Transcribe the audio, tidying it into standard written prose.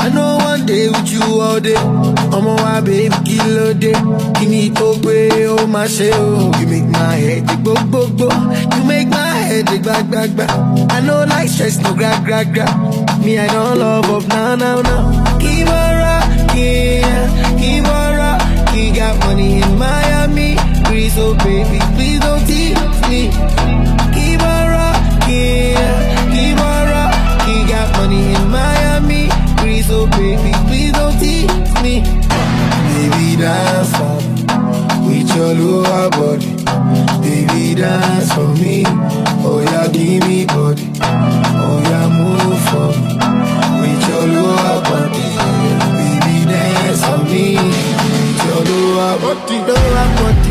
know one day with you all day. My baby, kill day. Give me to oh my shell. You make my head go go go. You make my head back back back. I know like stress no gra gra gra. Me I don't love up now now now. Keep on rocking, keep on rocking. Got money in Miami, please oh baby, please don't tease me. Keep on rocking, keep on rocking. Got money in Miami, please oh baby, please don't tease me. Baby dance for me, with your lower body. Baby dance for me, oh yeah give me body. Oh yeah move for me, with your lower body. Baby dance for me, with your lower body. Lower body.